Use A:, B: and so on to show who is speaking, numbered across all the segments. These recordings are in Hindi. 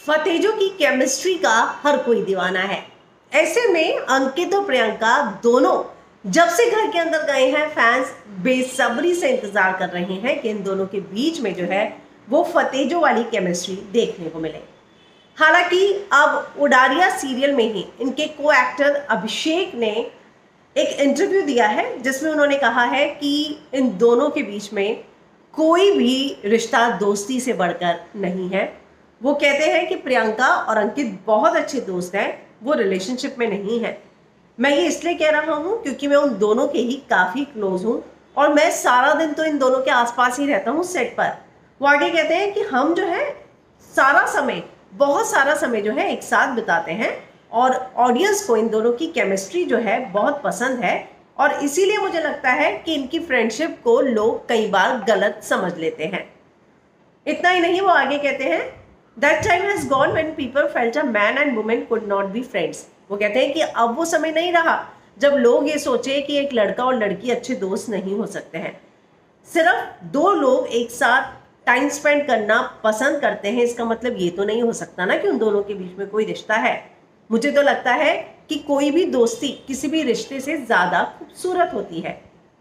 A: फतेजों की केमिस्ट्री का हर कोई दीवाना है। ऐसे में अंकित और प्रियंका दोनों जब से घर के अंदर गए हैं, फैंस बेसब्री से इंतजार कर रहे हैं कि इन दोनों के बीच में जो है वो फतेजों वाली केमिस्ट्री देखने को मिले। हालांकि अब उडारिया सीरियल में ही इनके को एक्टर अभिषेक ने एक इंटरव्यू दिया है जिसमें उन्होंने कहा है कि इन दोनों के बीच में कोई भी रिश्ता दोस्ती से बढ़कर नहीं है। वो कहते हैं कि प्रियंका और अंकित बहुत अच्छे दोस्त हैं, वो रिलेशनशिप में नहीं है। मैं ये इसलिए कह रहा हूँ क्योंकि मैं उन दोनों के ही काफ़ी क्लोज हूँ और मैं सारा दिन तो इन दोनों के आसपास ही रहता हूँ सेट पर। वो आगे कहते हैं कि हम जो है बहुत सारा समय जो है एक साथ बिताते हैं और ऑडियंस को इन दोनों की केमिस्ट्री जो है बहुत पसंद है और इसीलिए मुझे लगता है कि इनकी फ्रेंडशिप को लोग कई बार गलत समझ लेते हैं। इतना ही नहीं, वो आगे कहते हैं that time has gone when people felt a man and women could not be friends. वो कहते हैं कि अब वो समय नहीं रहा जब लोग ये सोचे कि एक लड़का और लड़की अच्छे दोस्त नहीं हो सकते हैं। सिर्फ दो लोग एक साथ टाइम स्पेंड करना पसंद करते हैं, इसका मतलब ये तो नहीं हो सकता ना कि उन दोनों के बीच में कोई रिश्ता है। मुझे तो लगता है कि कोई भी दोस्ती किसी भी रिश्ते से ज्यादा खूबसूरत होती है।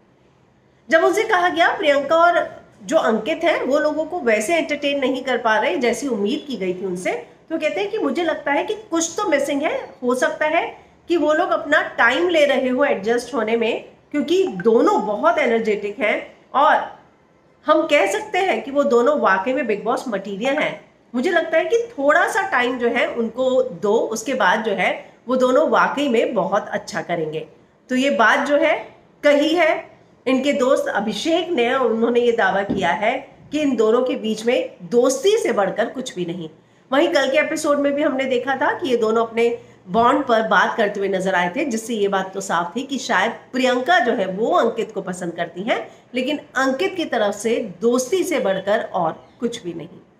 A: जब उनसे कहा गया प्रियंका और जो अंकित हैं वो लोगों को वैसे एंटरटेन नहीं कर पा रहे जैसी उम्मीद की गई थी उनसे, तो कहते हैं कि मुझे लगता है कि कुछ तो मिसिंग है। हो सकता है कि वो लोग अपना टाइम ले रहे हो एडजस्ट होने में, क्योंकि दोनों बहुत एनर्जेटिक हैं और हम कह सकते हैं कि वो दोनों वाकई में बिग बॉस मटीरियल हैं। मुझे लगता है कि थोड़ा सा टाइम जो है उनको दो, उसके बाद जो है वो दोनों वाकई में बहुत अच्छा करेंगे। तो ये बात जो है कही है इनके दोस्त अभिषेक ने, उन्होंने ये दावा किया है कि इन दोनों के बीच में दोस्ती से बढ़कर कुछ भी नहीं। वहीं कल के एपिसोड में भी हमने देखा था कि ये दोनों अपने बॉन्ड पर बात करते हुए नजर आए थे, जिससे ये बात तो साफ थी कि शायद प्रियंका जो है वो अंकित को पसंद करती हैं, लेकिन अंकित की तरफ से दोस्ती से बढ़कर और कुछ भी नहीं।